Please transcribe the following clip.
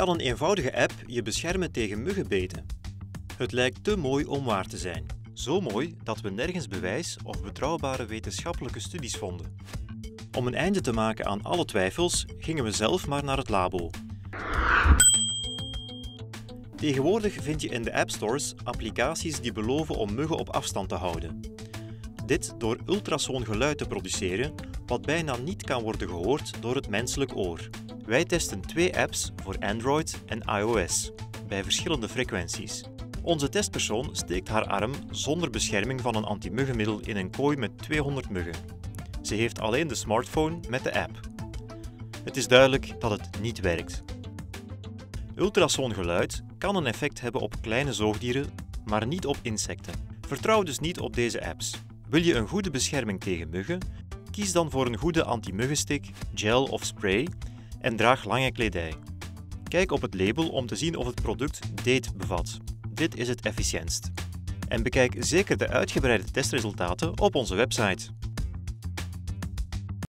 Kan een eenvoudige app je beschermen tegen muggenbeten? Het lijkt te mooi om waar te zijn. Zo mooi dat we nergens bewijs of betrouwbare wetenschappelijke studies vonden. Om een einde te maken aan alle twijfels, gingen we zelf maar naar het labo. Tegenwoordig vind je in de appstores applicaties die beloven om muggen op afstand te houden. Dit door ultrasoongeluid te produceren, wat bijna niet kan worden gehoord door het menselijk oor. Wij testen 2 apps voor Android en iOS, bij verschillende frequenties. Onze testpersoon steekt haar arm zonder bescherming van een antimuggenmiddel in een kooi met 200 muggen. Ze heeft alleen de smartphone met de app. Het is duidelijk dat het niet werkt. Ultrasoongeluid kan een effect hebben op kleine zoogdieren, maar niet op insecten. Vertrouw dus niet op deze apps. Wil je een goede bescherming tegen muggen? Kies dan voor een goede anti-muggenstick, gel of spray en draag lange kledij. Kijk op het label om te zien of het product DATE bevat. Dit is het efficiëntst. En bekijk zeker de uitgebreide testresultaten op onze website.